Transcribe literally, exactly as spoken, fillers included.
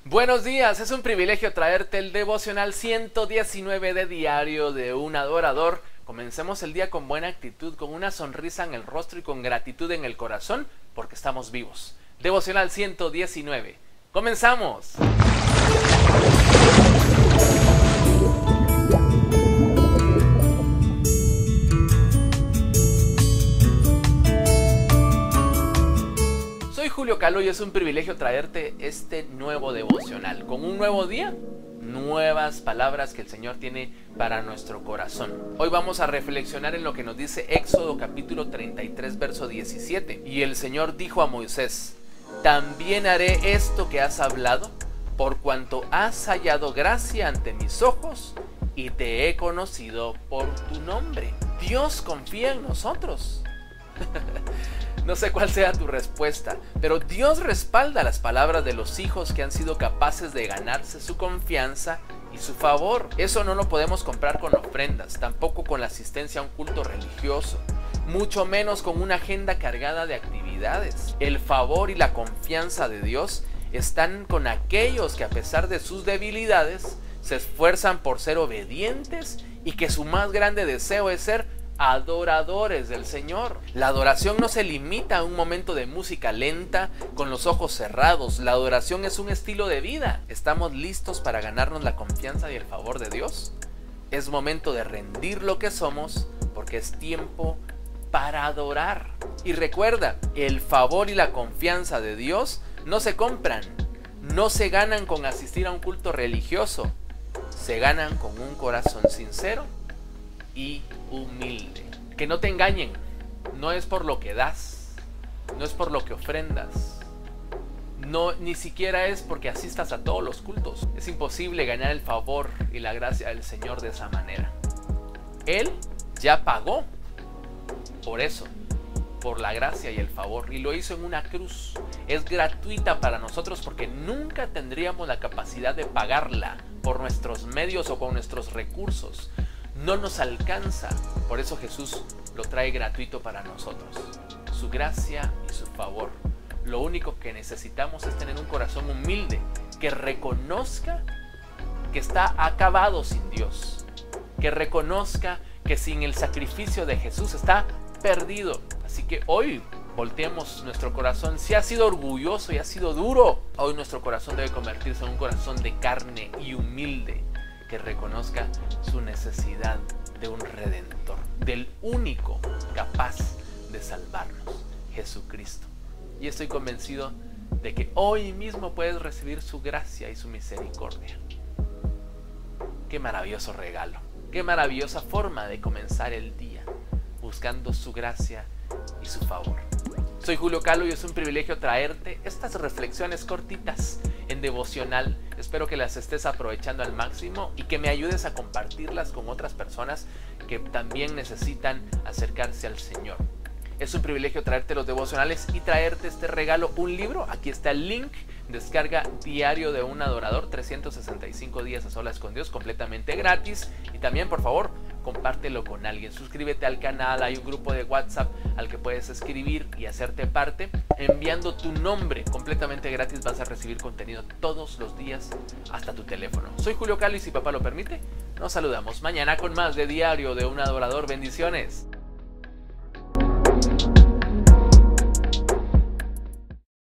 Buenos días, es un privilegio traerte el devocional ciento diecinueve de Diario de un Adorador. Comencemos el día con buena actitud, con una sonrisa en el rostro y con gratitud en el corazón, porque estamos vivos. Devocional ciento diecinueve. ¡Comenzamos! Soy Julio Calo y es un privilegio traerte este nuevo devocional. Con un nuevo día, nuevas palabras que el Señor tiene para nuestro corazón. Hoy vamos a reflexionar en lo que nos dice Éxodo capítulo treinta y tres, verso diecisiete. Y el Señor dijo a Moisés: también haré esto que has hablado, por cuanto has hallado gracia ante mis ojos y te he conocido por tu nombre. Dios confía en nosotros. No sé cuál sea tu respuesta, pero Dios respalda las palabras de los hijos que han sido capaces de ganarse su confianza y su favor. Eso no lo podemos comprar con ofrendas, tampoco con la asistencia a un culto religioso, mucho menos con una agenda cargada de actividades. El favor y la confianza de Dios están con aquellos que, a pesar de sus debilidades, se esfuerzan por ser obedientes y que su más grande deseo es ser adoradores del Señor. La adoración no se limita a un momento de música lenta con los ojos cerrados. La adoración es un estilo de vida. ¿Estamos listos para ganarnos la confianza y el favor de Dios? Es momento de rendir lo que somos, porque es tiempo para adorar. Y recuerda, el favor y la confianza de Dios no se compran, no se ganan con asistir a un culto religioso, se ganan con un corazón sincero y humilde. Que no te engañen, no es por lo que das, no es por lo que ofrendas, no, ni siquiera es porque asistas a todos los cultos. Es imposible ganar el favor y la gracia del Señor de esa manera. Él ya pagó por eso, por la gracia y el favor, y lo hizo en una cruz. Es gratuita para nosotros porque nunca tendríamos la capacidad de pagarla por nuestros medios o con nuestros recursos. No nos alcanza, por eso Jesús lo trae gratuito para nosotros, su gracia y su favor. Lo único que necesitamos es tener un corazón humilde, que reconozca que está acabado sin Dios, que reconozca que sin el sacrificio de Jesús está perdido. Así que hoy volteemos nuestro corazón. Si ha sido orgulloso y ha sido duro, hoy nuestro corazón debe convertirse en un corazón de carne y humilde, que reconozca su necesidad de un redentor, del único capaz de salvarnos, Jesucristo. Y estoy convencido de que hoy mismo puedes recibir su gracia y su misericordia. Qué maravilloso regalo, qué maravillosa forma de comenzar el día, buscando su gracia y su favor. Soy Julio Calo y es un privilegio traerte estas reflexiones cortitas en devocional. Espero que las estés aprovechando al máximo y que me ayudes a compartirlas con otras personas que también necesitan acercarse al Señor. Es un privilegio traerte los devocionales y traerte este regalo, un libro. Aquí está el link. Descarga Diario de un Adorador, trescientos sesenta y cinco días a solas con Dios, completamente gratis. Y también, por favor, compártelo con alguien. Suscríbete al canal, hay un grupo de WhatsApp al que puedes escribir y hacerte parte. Enviando tu nombre completamente gratis vas a recibir contenido todos los días hasta tu teléfono. Soy Julio Calo y si papá lo permite, nos saludamos mañana con más de Diario de un Adorador. Bendiciones.